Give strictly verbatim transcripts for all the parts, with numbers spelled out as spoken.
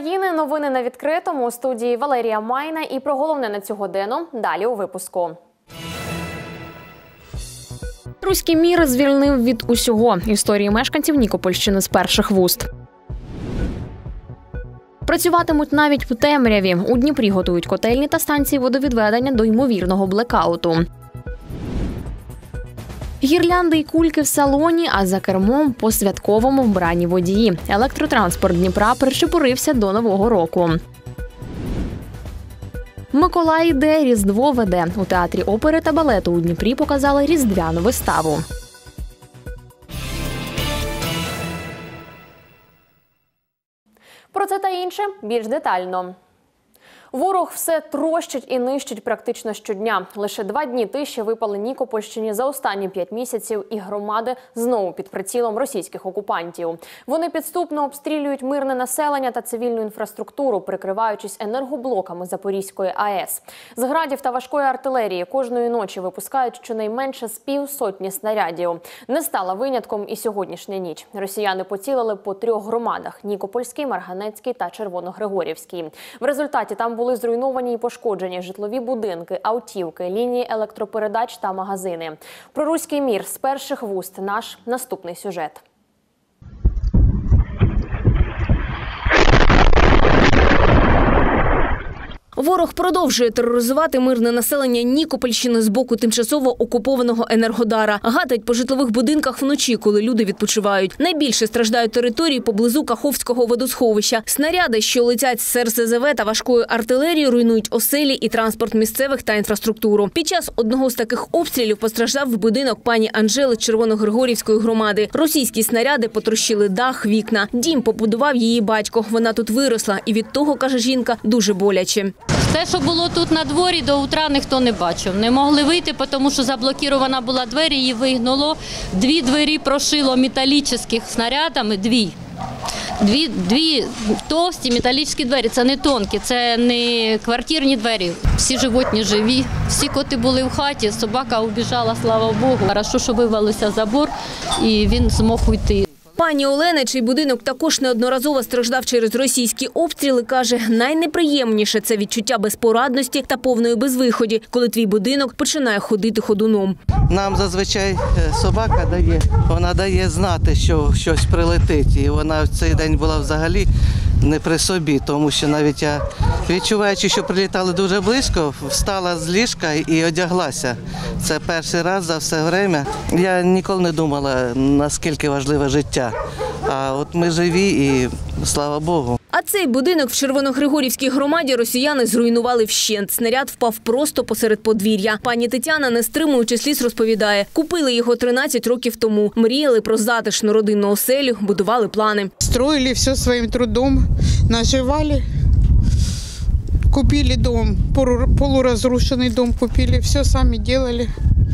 України, новини на відкритому, у студії Валерія Майна. І про головне на цю годину далі у випуску. Руський мір звільнив від усього. Історії мешканців Нікопольщини з перших вуст. Працюватимуть навіть в темряві. У Дніпрі готують котельні та станції водовідведення до ймовірного блекауту. Гірлянди й кульки в салоні, а за кермом по-святковому вбрані водії. Електротранспорт Дніпра причепурився до Нового року. Миколай іде, Різдво веде. У театрі опери та балету у Дніпрі показали різдвяну виставу. Про це та інше більш детально. Ворог все трощить і нищить практично щодня. Лише два дні тиші випали Нікопольщині за останні п'ять місяців, і громади знову під прицілом російських окупантів. Вони підступно обстрілюють мирне населення та цивільну інфраструктуру, прикриваючись енергоблоками Запорізької АЕС. З градів та важкої артилерії кожної ночі випускають щонайменше з півсотні снарядів. Не стала винятком і сьогоднішня ніч. Росіяни поцілили по трьох громадах – Нікопольській, Марганецькій та Червоногригорівській. В результаті там були зруйновані і пошкоджені житлові будинки, автівки, лінії електропередач та магазини. Про руський мір з перших вуст наш наступний сюжет. Ворог продовжує тероризувати мирне населення Нікопольщини з боку тимчасово окупованого Енергодара. Гатить по житлових будинках вночі, коли люди відпочивають. Найбільше страждають території поблизу Каховського водосховища. Снаряди, що летять з РСЗВ та важкої артилерії, руйнують оселі і транспорт місцевих та інфраструктуру. Під час одного з таких обстрілів постраждав будинок пані Анжели Червоногригорівської громади. Російські снаряди потрощили дах, вікна. Дім побудував її батько. Вона тут виросла. І від того, каже жінка, дуже боляче. Те, що було тут на дворі, до утра ніхто не бачив. Не могли вийти, тому що заблокірована була двері, її вигнуло. Дві двері прошило металічних снарядами, дві. Дві, дві товсті металічні двері, це не тонкі, це не квартирні двері. Всі животні живі, всі коти були в хаті, собака убіжала, слава Богу. Хорошо, що вивалився забор і він змог уйти. Пані Олена, чий будинок також неодноразово страждав через російські обстріли, каже, найнеприємніше – це відчуття безпорадності та повної безвиході, коли твій будинок починає ходити ходуном. Нам зазвичай собака дає, вона дає знати, що щось прилетить. І вона в цей день була взагалі не при собі, тому що навіть я, відчуваючи, що прилітали дуже близько, встала з ліжка і одяглася. Це перший раз за все время. Я ніколи не думала, наскільки важливе життя. А от ми живі і слава Богу. А цей будинок в Червоногригорівській громаді росіяни зруйнували вщент. Снаряд впав просто посеред подвір'я. Пані Тетяна, не стримуючи сліз, розповідає, купили його тринадцять років тому. Мріяли про затишну родинну оселю, будували плани. Строили все своїм трудом, наживали, купили дом, полуразрушений дом купили, все самі робили.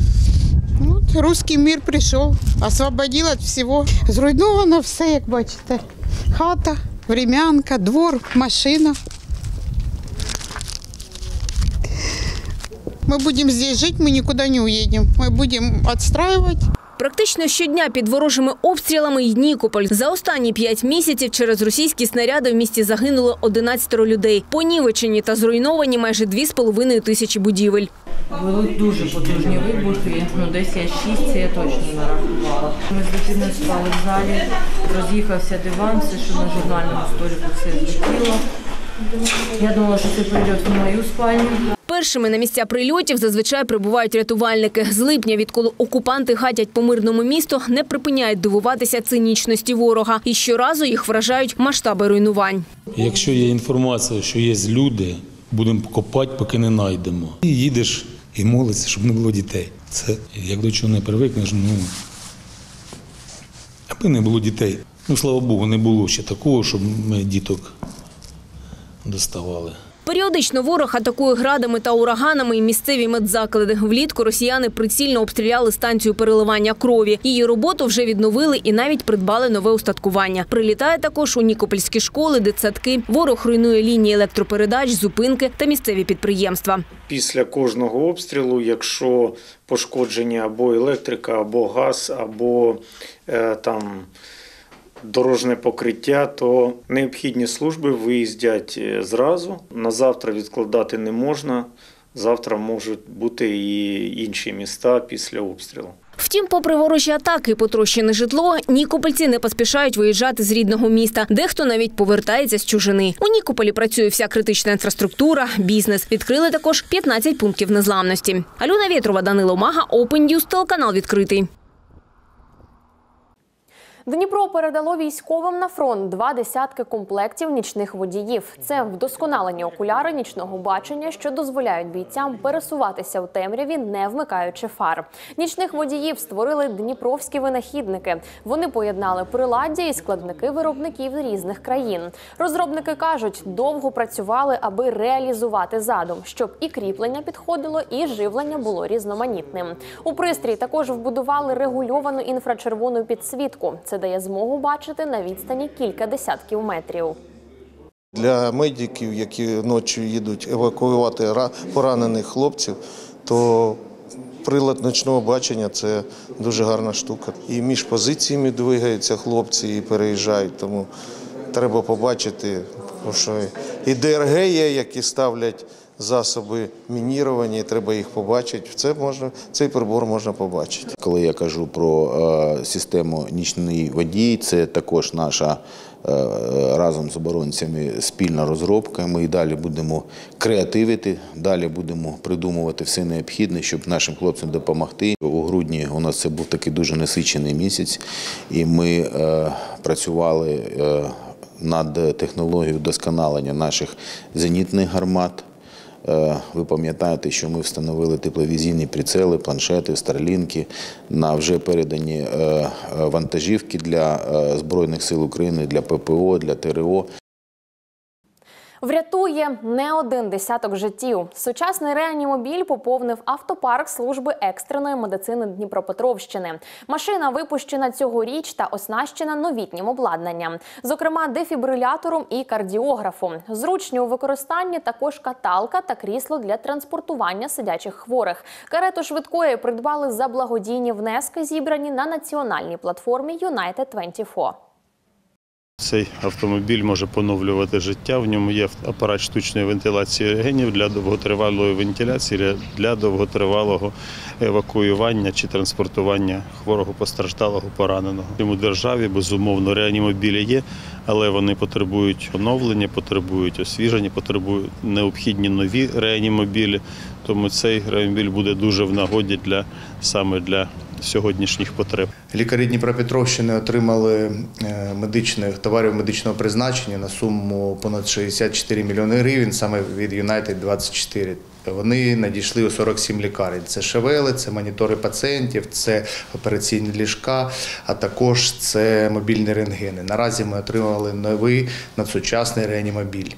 Вот, руський мир прийшов, освободив від всього. Зруйновано все, як бачите, хата. Времянка, двор, машина. Мы будем здесь жить, мы никуда не уедем. Мы будем отстраивать. Практично щодня під ворожими обстрілами й Нікополь. За останні п'ять місяців через російські снаряди в місті загинуло одинадцять людей. Понівечені та зруйновані майже дві з половиною тисячі будівель. Були дуже потужні вибухи, ну десь я шість, це я точно нарахувала. Ми з дитиною спали в залі, роз'їхався диван, все, що на журнальному столику, все злетіло. Я думала, що це прильот в мою спальню. Першими на місця прильотів зазвичай прибувають рятувальники. З липня, відколи окупанти гатять по мирному місту, не припиняють дивуватися цинічності ворога. І щоразу їх вражають масштаби руйнувань. Якщо є інформація, що є люди, будемо копати, поки не знайдемо. І їдеш і молишся, щоб не було дітей. Це як до чого не привикнеш, ну, аби не було дітей. Ну, слава Богу, не було ще такого, щоб ми діток доставали. Періодично ворог атакує градами та ураганами і місцеві медзаклади. Влітку росіяни прицільно обстріляли станцію переливання крові. Її роботу вже відновили і навіть придбали нове устаткування. Прилітає також у нікопольські школи, дитсадки. Ворог руйнує лінії електропередач, зупинки та місцеві підприємства. Після кожного обстрілу, якщо пошкодження або електрика, або газ, або е, там дорожне покриття, то необхідні служби виїздять зразу. На завтра відкладати не можна. Завтра можуть бути і інші міста після обстрілу. Втім, попри ворожі атаки, потрощене житло, нікопольці не поспішають виїжджати з рідного міста. Дехто навіть повертається з чужини. У Нікополі працює вся критична інфраструктура, бізнес. Відкрили також п'ятнадцять пунктів незламності. Альона Вєтрова, Данило Мага, Open News, телеканал «Відкритий». Дніпро передало військовим на фронт два десятки комплектів нічних водіїв. Це вдосконалені окуляри нічного бачення, що дозволяють бійцям пересуватися у темряві, не вмикаючи фар. Нічних водіїв створили дніпровські винахідники. Вони поєднали приладдя і складники виробників з різних країн. Розробники кажуть, довго працювали, аби реалізувати задум, щоб і кріплення підходило, і живлення було різноманітним. У пристрій також вбудували регульовану інфрачервону підсвітку. Це дає змогу бачити на відстані кілька десятків метрів. Для медиків, які ночі їдуть евакуювати поранених хлопців, то прилад ночного бачення – це дуже гарна штука. І між позиціями двигаються хлопці і переїжджають, тому треба побачити, що і ДРГ є, які ставлять засоби мінірування, і треба їх побачити. Це можна, цей прибор можна побачити. Коли я кажу про е, систему «Нічний водій», це також наша е, разом з оборонцями спільна розробка. Ми і далі будемо креативити, далі будемо придумувати все необхідне, щоб нашим хлопцям допомогти. У грудні у нас це був такий дуже насичений місяць, і ми е, працювали е, над технологією вдосконалення наших зенітних гармат. Ви пам'ятаєте, що ми встановили тепловізійні прицели, планшети, старлінки на вже передані вантажівки для Збройних сил України, для ППО, для ТРО. Врятує не один десяток життів. Сучасний реанімобіль поповнив автопарк служби екстреної медицини Дніпропетровщини. Машина випущена цьогоріч та оснащена новітнім обладнанням. Зокрема, дефібрилятором і кардіографом. Зручні у використанні також каталка та крісло для транспортування сидячих хворих. Карету швидкої придбали за благодійні внески, зібрані на національній платформі Юнайтед двадцять чотири. Цей автомобіль може поновлювати життя, в ньому є апарат штучної вентиляції легенів для довготривалої вентиляції, для довготривалого евакуювання чи транспортування хворого, постраждалого, пораненого. У державі, безумовно, реанімобілі є, але вони потребують оновлення, потребують освіження, потребують необхідні нові реанімобілі. Тому цей реанімобіль буде дуже в нагоді для, саме для сьогоднішніх потреб. Лікарі Дніпропетровщини отримали медичних товарів медичного призначення на суму понад шістдесят чотири мільйони гривень саме від Юнайтед двадцять чотири. Вони надійшли у сорок сім лікарень. Це ШВЛ, це монітори пацієнтів, це операційні ліжка, а також це мобільні рентгени. Наразі ми отримали новий надсучасний реанімобіль.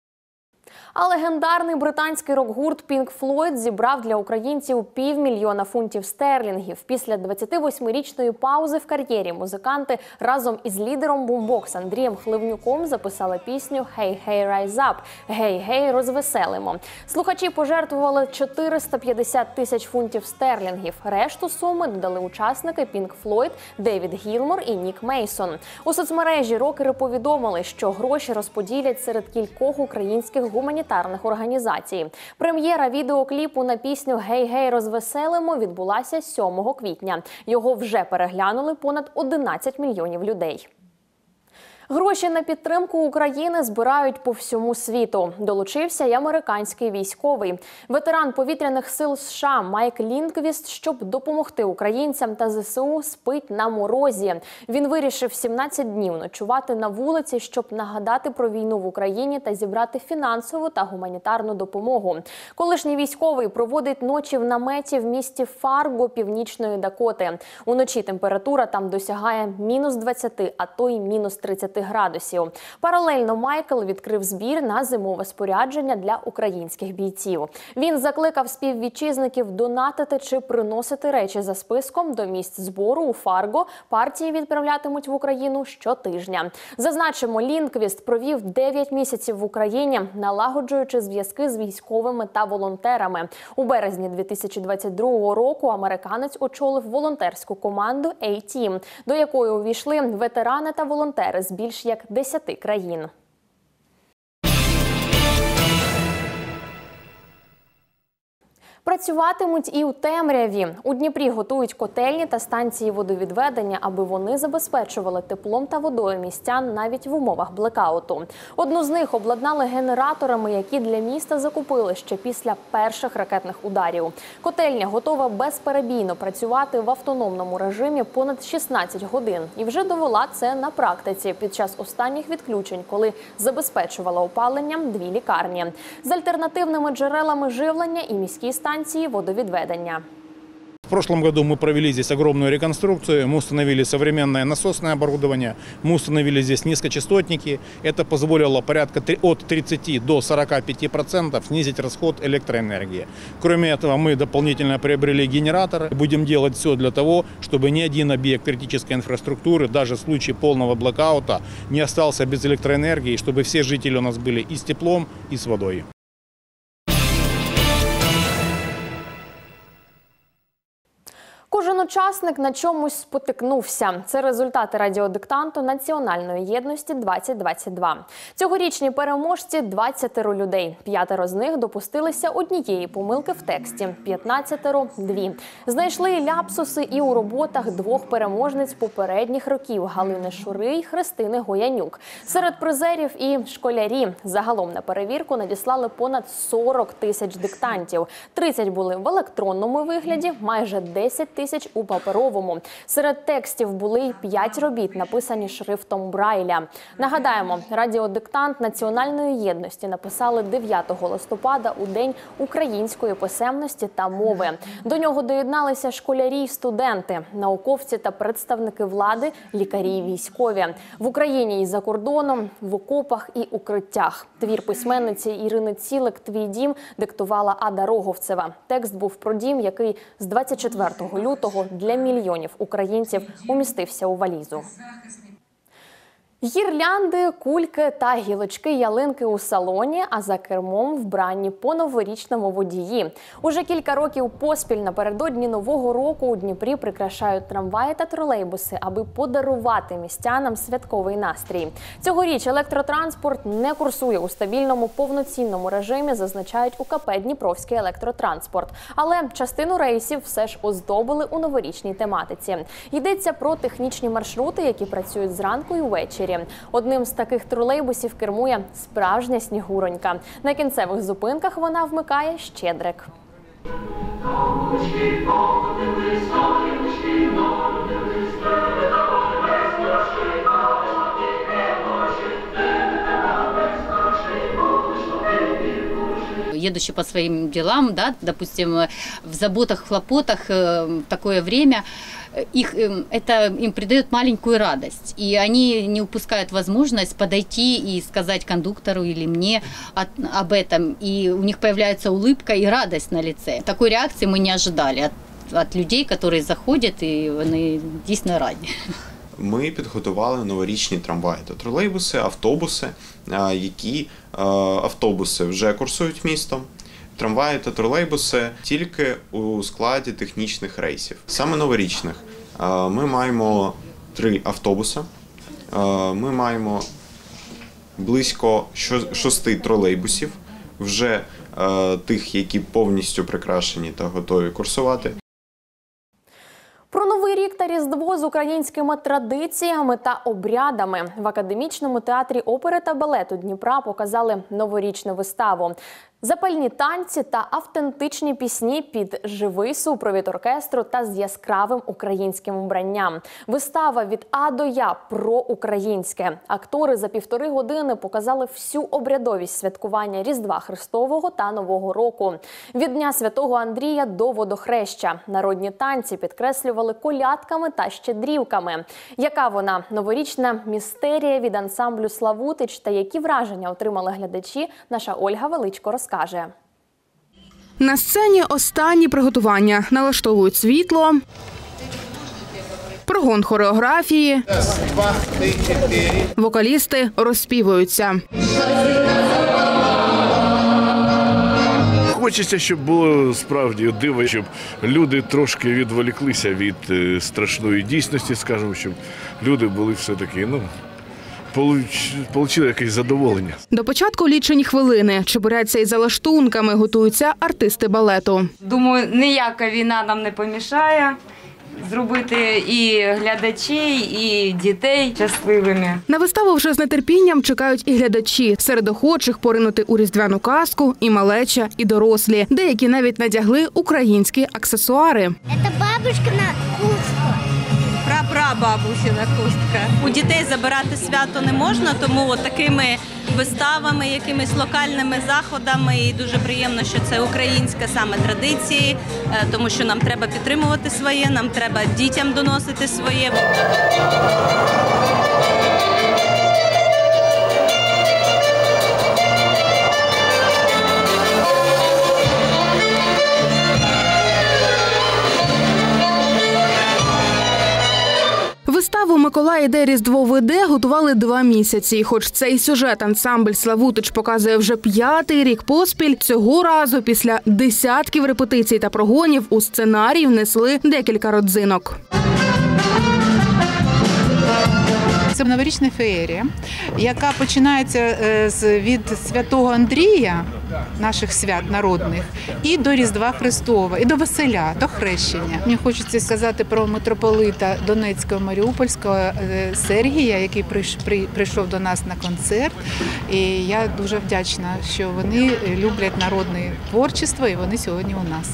А легендарний британський рок-гурт Pink Floyd зібрав для українців півмільйона фунтів стерлінгів. Після двадцятивосьмирічної паузи в кар'єрі музиканти разом із лідером бумбокс Андрієм Хливнюком записали пісню «Hey, hey, rise up» – «Гей, гей, розвеселимо». Слухачі пожертвували чотириста п'ятдесят тисяч фунтів стерлінгів. Решту суми додали учасники Pink Floyd Девід Гілмор і Нік Мейсон. У соцмережі рокери повідомили, що гроші розподілять серед кількох українських гуманітарних організацій. Прем'єра відеокліпу на пісню «Гей, гей, розвеселимо» відбулася сьомого квітня. Його вже переглянули понад одинадцять мільйонів людей. Гроші на підтримку України збирають по всьому світу. Долучився й американський військовий. Ветеран повітряних сил США Майк Лінквіст, щоб допомогти українцям та ЗСУ, спить на морозі. Він вирішив сімнадцять днів ночувати на вулиці, щоб нагадати про війну в Україні та зібрати фінансову та гуманітарну допомогу. Колишній військовий проводить ночі в наметі в місті Фарго Північної Дакоти. Уночі температура там досягає мінус двадцяти, а то й мінус тридцяти тридцяти градусів. Паралельно Майкл відкрив збір на зимове спорядження для українських бійців. Він закликав співвітчизників донатити чи приносити речі за списком до місць збору у Фарго. Партії відправлятимуть в Україну щотижня. Зазначимо, Лінквіст провів дев'ять місяців в Україні, налагоджуючи зв'язки з військовими та волонтерами. У березні дві тисячі двадцять другого року американець очолив волонтерську команду A-Team, до якої увійшли ветерани та волонтери з більш як десяти країн. Працюватимуть і у темряві. У Дніпрі готують котельні та станції водовідведення, аби вони забезпечували теплом та водою містян навіть в умовах блекауту. Одну з них обладнали генераторами, які для міста закупили ще після перших ракетних ударів. Котельня готова безперебійно працювати в автономному режимі понад шістнадцять годин. І вже довела це на практиці під час останніх відключень, коли забезпечувала опаленням дві лікарні. З альтернативними джерелами живлення і міські станції водовідведення. В прошлом году мы провели здесь огромную реконструкцию, мы установили современное насосное оборудование, мы установили здесь низкочастотники. Это позволило порядка от тридцати до сорока пяти процентов снизить расход электроэнергии. Кроме этого, мы дополнительно приобрели генераторы. Будем делать все для того, чтобы ни один объект критической инфраструктуры, даже в случае полного блокаута, не остался без электроэнергии, чтобы все жители у нас были и с теплом, и с водой. Кожен учасник на чомусь спотикнувся. Це результати радіодиктанту Національної єдності двадцять двадцять два. Цьогорічні переможці – двадцятеро людей. П'ятеро з них допустилися однієї помилки в тексті, п'ятнадцятеро – дві. Знайшли ляпсуси і у роботах двох переможниць попередніх років – Галини Шури й Христини Гоянюк. Серед призерів і школярі. Загалом на перевірку надіслали понад сорок тисяч диктантів. тридцять були в електронному вигляді, майже десять тисяч у паперовому. Серед текстів були й п'ять робіт, написані шрифтом Брайля. Нагадаємо, радіодиктант Національної єдності написали дев'ятого листопада у День української писемності та мови. До нього доєдналися школярі й студенти, науковці та представники влади, лікарі й військові. В Україні і за кордоном, в окопах і укриттях. Твір письменниці Ірини Цілик «Твій дім» диктувала Ада Роговцева. Текст був про дім, який з двадцять четвертого лютого для мільйонів українців умістився у валізу. Гірлянди, кульки та гілочки ялинки у салоні, а за кермом вбранні по новорічному водії. Уже кілька років поспіль напередодні Нового року у Дніпрі прикрашають трамваї та тролейбуси, аби подарувати містянам святковий настрій. Цьогоріч електротранспорт не курсує у стабільному повноцінному режимі, зазначають у КП «Дніпровський електротранспорт». Але частину рейсів все ж оздобили у новорічній тематиці. Йдеться про технічні маршрути, які працюють зранку і ввечері. Одним з таких тролейбусів кермує справжня снігуронька. На кінцевих зупинках вона вмикає щедрик. Едущий по своим делам, да, допустим, в заботах, хлопотах э, такое время, их, э, это им придает маленькую радость. И они не упускают возможность подойти и сказать кондуктору или мне от, об этом. И у них появляется улыбка и радость на лице. Такой реакции мы не ожидали от, от людей, которые заходят, и они действительно раді. Ми підготували новорічні трамваї та тролейбуси, автобуси, які автобуси вже курсують містом, трамваї та тролейбуси тільки у складі технічних рейсів. Саме новорічних. Ми маємо три автобуси, ми маємо близько шести тролейбусів, вже тих, які повністю прикрашені та готові курсувати. Про Новий рік та Різдво з українськими традиціями та обрядами. В Академічному театрі опери та балету Дніпра показали новорічну виставу. Запальні танці та автентичні пісні під живий супровід оркестру та з яскравим українським вбранням. Вистава від А до Я про українське. Актори за півтори години показали всю обрядовість святкування Різдва Христового та Нового року. Від Дня Святого Андрія до Водохреща. Народні танці підкреслювали колядками та щедрівками. Яка вона новорічна містерія від ансамблю «Славутич» та які враження отримали глядачі, наша Ольга Величко розкаже. На сцені останні приготування. Налаштовують світло, прогон хореографії, вокалісти розспівуються. Хочеться, щоб було справді диво, щоб люди трошки відволіклися від страшної дійсності, скажімо, щоб люди були все-таки, ну, отримали якесь задоволення. До початку лічені хвилини. Чебуряться із залаштунками, готуються артисти балету. Думаю, ніяка війна нам не помішає зробити і глядачей, і дітей щасливими. На виставу вже з нетерпінням чекають і глядачі. Серед охочих поринути у різдвяну казку і малеча, і дорослі. Деякі навіть надягли українські аксесуари. Це бабушкина хустка. Прапрабабусина хустка. У дітей забирати свято не можна, тому от такими виставами, якимись локальними заходами. І дуже приємно, що це українська саме традиції, тому що нам треба підтримувати своє, нам треба дітям доносити своє. Виставу «Миколай іде, Різдво веде» готували два місяці. Хоч цей сюжет ансамбль «Славутич» показує вже п'ятий рік поспіль, цього разу після десятків репетицій та прогонів у сценарій внесли декілька родзинок. Це новорічна феєрія, яка починається від Святого Андрія, наших свят народних, і до Різдва Христова, і до Василя, до Хрещення. Мені хочеться сказати про митрополита Донецького, Маріупольського Сергія, який прийшов до нас на концерт. І я дуже вдячна, що вони люблять народне творчество, і вони сьогодні у нас.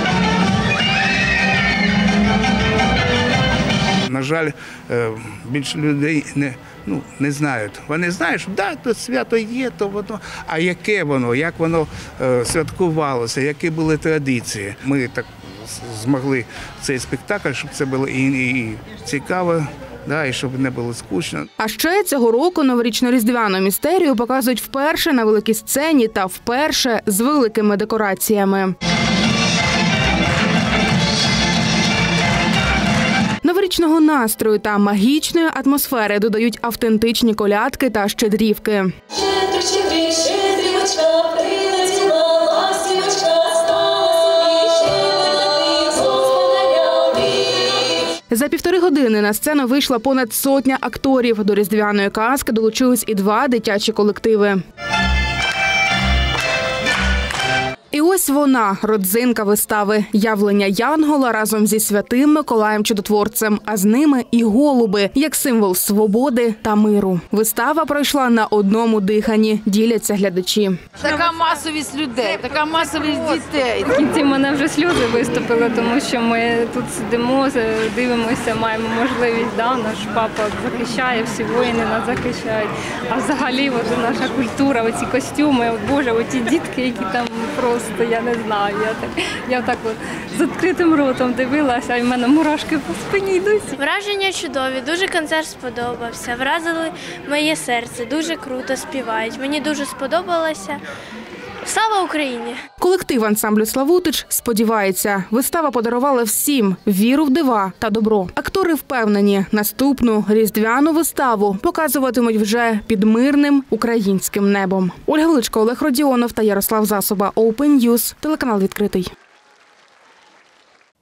На жаль, більше людей не, ну, не знають. Вони знають, що да, то свято є, то воно. А яке воно, як воно е, святкувалося, які були традиції. Ми так змогли цей спектакль, щоб це було і, і цікаво, да, і щоб не було скучно. А ще цього року новорічно-різдвяну містерію показують вперше на великій сцені та вперше з великими декораціями. Новорічного настрою та магічної атмосфери додають автентичні колядки та щедрівки. Щедрик, щедрик, щедрівочка, прилетіла ластівочка, стала собі щедрик, господаря. За півтори години на сцену вийшла понад сотня акторів. До різдвяної казки долучились і два дитячі колективи. І ось вона, родзинка вистави. Явлення Янгола разом зі святим Миколаєм Чудотворцем, а з ними і голуби, як символ свободи та миру. Вистава пройшла на одному диханні, діляться глядачі. Така масовість людей, така масовість дітей. В кінці мене вже сльози виступили, тому що ми тут сидимо, дивимося, маємо можливість, да, наш папа захищає, всі воїни нас захищають. А взагалі от наша культура, оці костюми, от, Боже, оті дітки, які там просто, я не знаю, я так, я так от з відкритим ротом дивилася, і в мене мурашки по спині йдуть. Враження чудові, дуже концерт сподобався, вразили моє серце, дуже круто співають, мені дуже сподобалося. Слава Україні! Колектив ансамблю «Славутич» сподівається, вистава подарувала всім віру в дива та добро. Актори впевнені, наступну різдвяну виставу показуватимуть вже під мирним українським небом. Ольга Величко, Олег Родіонов та Ярослав Засоба. Open News, телеканал «Відкритий».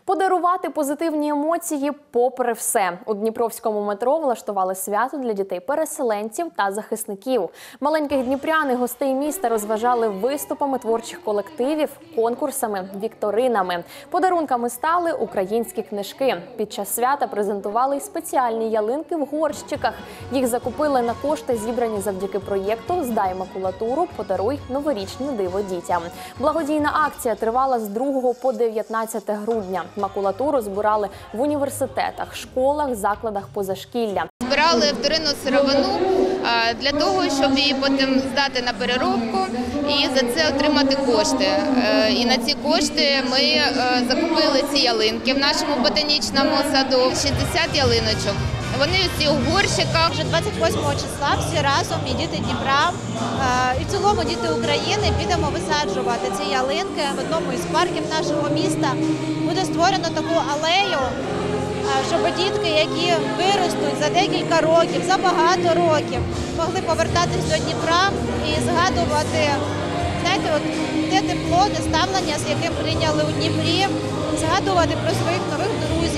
Подарувати позитивні емоції попри все. У Дніпровському метро влаштували свято для дітей-переселенців та захисників. Маленьких дніпрян і гостей міста розважали виступами творчих колективів, конкурсами, вікторинами. Подарунками стали українські книжки. Під час свята презентували й спеціальні ялинки в горщиках. Їх закупили на кошти, зібрані завдяки проєкту «Здай макулатуру, подаруй новорічне диво дітям». Благодійна акція тривала з другого по дев'ятнадцяте грудня. Макулатуру збирали в університетах, школах, закладах позашкілля. Збирали вторинну сировину для того, щоб її потім здати на переробку і за це отримати кошти. І на ці кошти ми закупили ці ялинки в нашому ботанічному саду. шістдесят ялиночок. Вони всі у горщиках. Вже двадцять восьмого числа всі разом, і діти Дніпра, і в цілому діти України підемо висаджувати ці ялинки в одному із парків нашого міста. Буде створено таку алею, щоб дітки, які виростуть за декілька років, за багато років, могли повертатись до Дніпра і згадувати, знаєте, от те тепло, те ставлення, з яким прийняли у Дніпрі, згадувати про своїх нових друзів.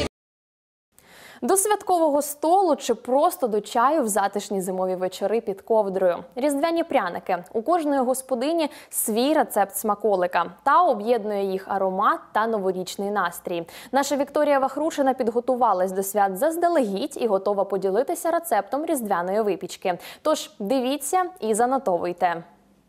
До святкового столу чи просто до чаю в затишні зимові вечори під ковдрою. Різдвяні пряники. У кожної господині свій рецепт смаколика. Та об'єднує їх аромат та новорічний настрій. Наша Вікторія Вахрушина підготувалась до свят заздалегідь і готова поділитися рецептом різдвяної випічки. Тож дивіться і занотовуйте.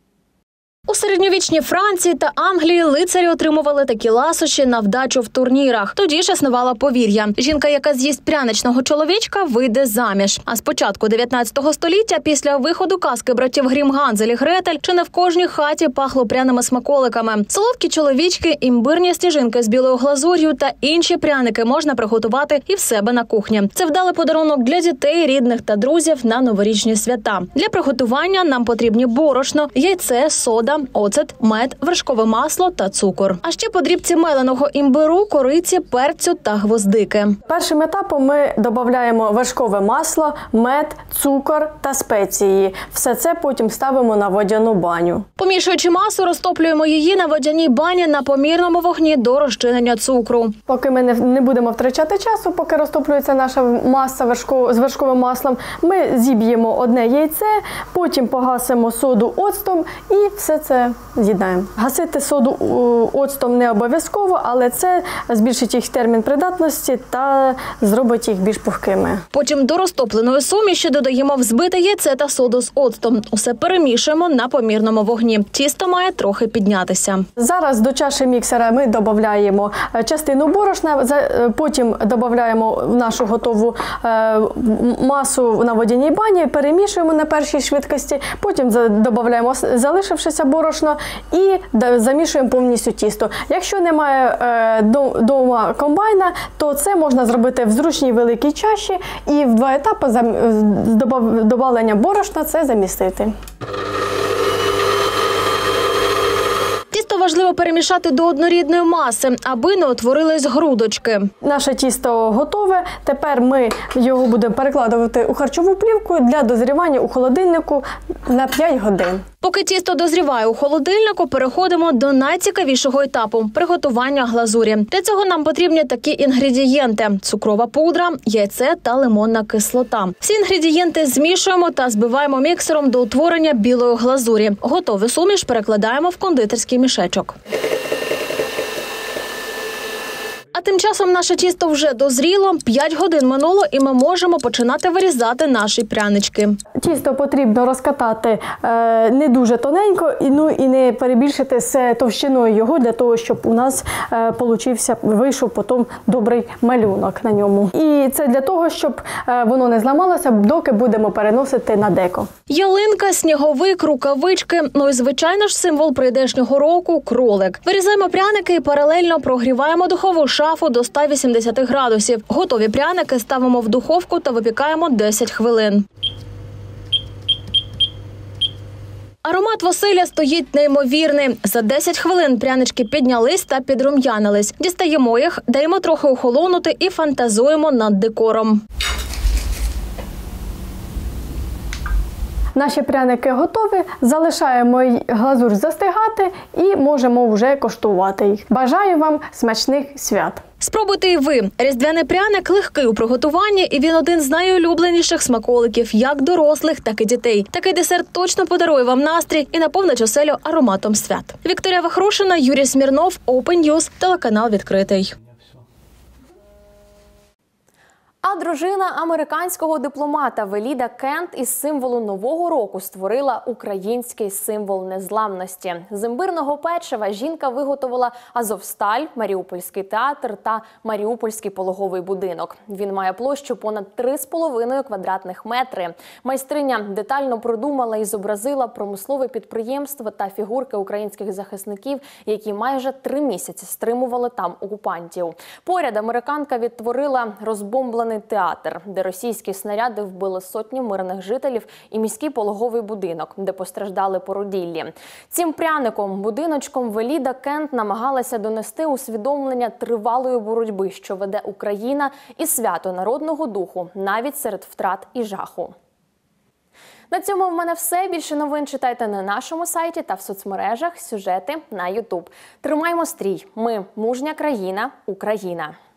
У середньовічній Франції та Англії лицарі отримували такі ласощі на вдачу в турнірах. Тоді ж існувала повір'я. Жінка, яка з'їсть пряничного чоловічка, вийде заміж. А з початку дев'ятнадцятого століття, після виходу казки братів Грім «Ганзель і Гретель», чи не в кожній хаті пахло пряними смаколиками. Солодкі чоловічки, імбирні стіжинки з білою глазур'ю та інші пряники можна приготувати і в себе на кухні. Це вдалий подарунок для дітей, рідних та друзів на новорічні свята. Для приготування нам потрібні борошно, яйце, сода, оцет, мед, вершкове масло та цукор. А ще подрібці меленого імбиру, кориці, перцю та гвоздики. Першим етапом ми додаємо вершкове масло, мед, цукор та спеції. Все це потім ставимо на водяну баню. Помішуючи масу, розтоплюємо її на водяній бані на помірному вогні до розчинення цукру. Поки ми не будемо втрачати часу, поки розтоплюється наша маса вершков... з вершковим маслом, ми зіб'ємо одне яйце, потім погасимо соду оцтом і все це це з'єднаємо. Гасити соду оцтом не обов'язково, але це збільшить їх термін придатності та зробить їх більш пухкими. Потім до розтопленої суміші додаємо взбите яйце та соду з оцтом. Усе перемішуємо на помірному вогні. Тісто має трохи піднятися. Зараз до чаші міксера ми додаємо частину борошна, потім додаємо нашу готову масу на водяній бані, перемішуємо на першій швидкості, потім додаємо залишившися борошно і замішуємо повністю тісто. Якщо немає вдома комбайна, то це можна зробити в зручній великій чаші і в два етапи з додаванням борошна це замістити. Тісто важливо перемішати до однорідної маси, аби не утворились грудочки. Наше тісто готове. Тепер ми його будемо перекладувати у харчову плівку для дозрівання у холодильнику на п'ять годин. Поки тісто дозріває у холодильнику, переходимо до найцікавішого етапу – приготування глазурі. Для цього нам потрібні такі інгредієнти – цукрова пудра, яйце та лимонна кислота. Всі інгредієнти змішуємо та збиваємо міксером до утворення білої глазурі. Готову суміш перекладаємо в кондитерський мішечок. А тим часом наше тісто вже дозріло, п'ять годин минуло і ми можемо починати вирізати наші прянички. Тісто потрібно розкатати е, не дуже тоненько і, ну, і не перебільшити з товщиною його, для того, щоб у нас е, получився, вийшов потім добрий малюнок на ньому. І це для того, щоб е, воно не зламалося, доки будемо переносити на деко. Ялинка, сніговик, рукавички, ну і звичайно ж символ прийдешнього року – кролик. Вирізаємо пряники і паралельно прогріваємо духову шафу до ста вісімдесяти градусів. Готові пряники ставимо в духовку та випікаємо десять хвилин. Аромат Василя стоїть неймовірний. За десять хвилин прянички піднялись та підрум'янились. Дістаємо їх, даємо трохи охолонути і фантазуємо над декором. Наші пряники готові, залишаємо глазур застигати і можемо вже коштувати їх. Бажаю вам смачних свят! Спробуйте і ви. Різдвяний пряник легкий у приготуванні, і він один з найулюбленіших смаколиків як дорослих, так і дітей. Такий десерт точно подарує вам настрій і наповнить оселю ароматом свят. Вікторія Вахрушина, Юрій Смірнов, Open News, телеканал «Відкритий». А дружина американського дипломата Веліда Кент із символу Нового року створила український символ незламності. З імбирного печива жінка виготовила Азовсталь, Маріупольський театр та Маріупольський пологовий будинок. Він має площу понад три з половиною квадратних метри. Майстриня детально продумала і зобразила промислове підприємство та фігурки українських захисників, які майже три місяці стримували там окупантів. Поряд американка відтворила розбомблений театр, де російські снаряди вбили сотні мирних жителів, і міський пологовий будинок, де постраждали породіллі. Цим пряником, будиночком Веліда Кент намагалася донести усвідомлення тривалої боротьби, що веде Україна, і свято народного духу, навіть серед втрат і жаху. На цьому в мене все. Більше новин читайте на нашому сайті та в соцмережах, сюжети на ютуб. Тримаймо стрій. Ми – мужня країна, Україна.